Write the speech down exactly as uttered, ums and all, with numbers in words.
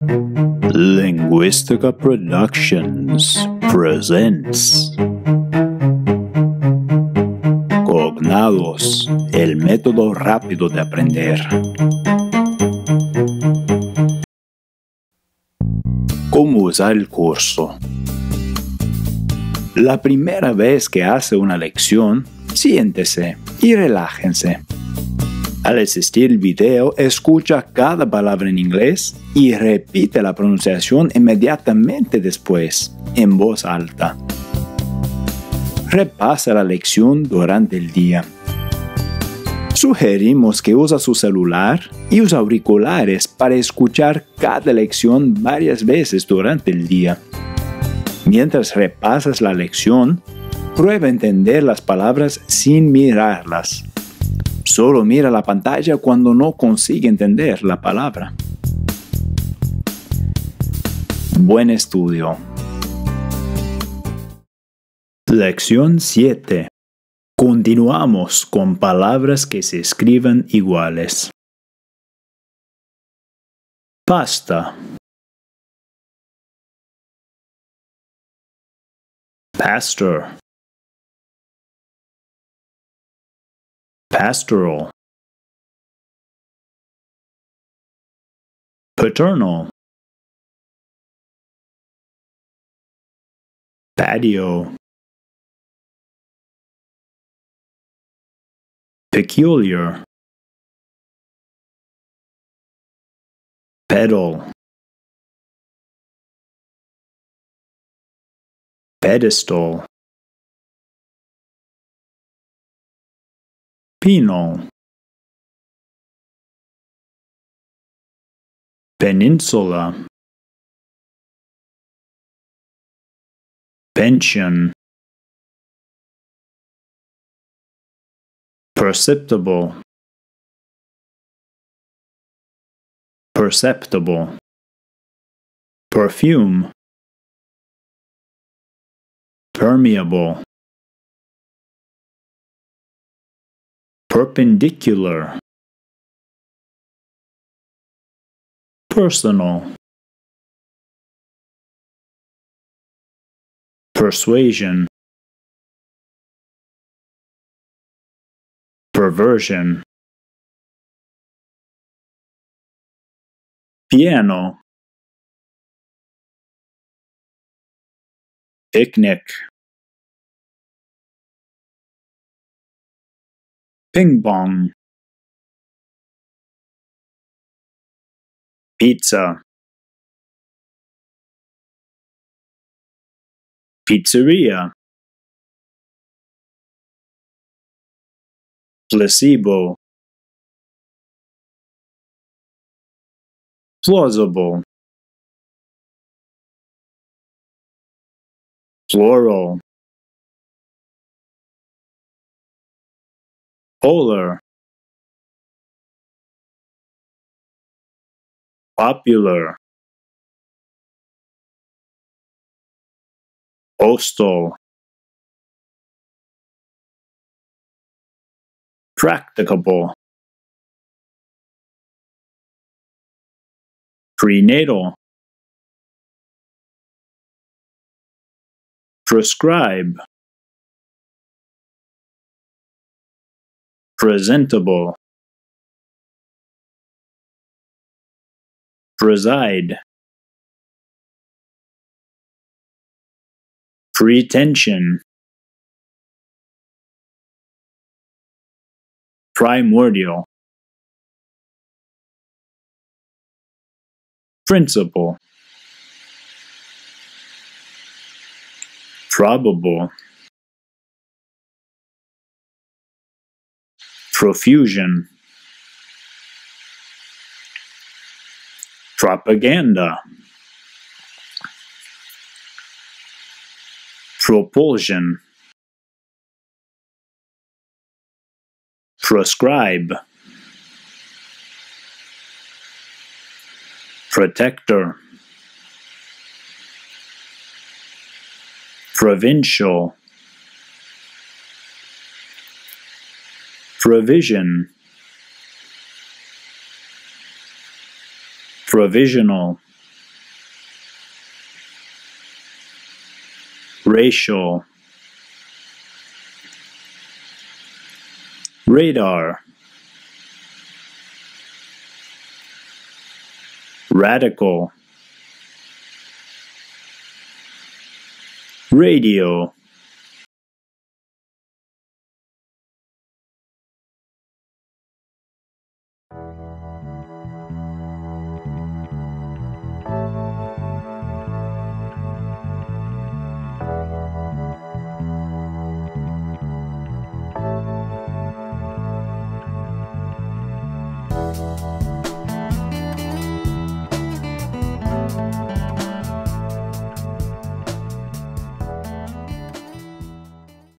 Linguistica Productions presents Cognados, el método rápido de aprender. ¿Cómo usar el curso? La primera vez que hace una lección, siéntese y relájense. Al asistir el video, escucha cada palabra en inglés y repite la pronunciación inmediatamente después, en voz alta. Repasa la lección durante el día. Sugerimos que use su celular y use auriculares para escuchar cada lección varias veces durante el día. Mientras repasas la lección, prueba a entender las palabras sin mirarlas. Solo mira la pantalla cuando no consigue entender la palabra. Buen estudio. Lección siete. Continuamos con palabras que se escriben iguales. Pasta. Pastor. Pastoral. Paternal. Patio. Peculiar. Pedal. Pedestal. Penal. Peninsula. Pension. Perceptible. Perceptible. Perfume. Permeable. Perpendicular. Personal. Persuasion. Perversion. Piano. Picnic. Ping pong. Pizza. Pizzeria. Placebo. Plausible. Floral. Polar. Popular. Postal. Practicable. Prenatal. Prescribe. Presentable. Preside. Pretension. Primordial. Principle. Probable. Profusion. Propaganda. Propulsion. Prescribe. Protector. Provincial. Provision. Provisional. Racial. Radar. Radical. Radio.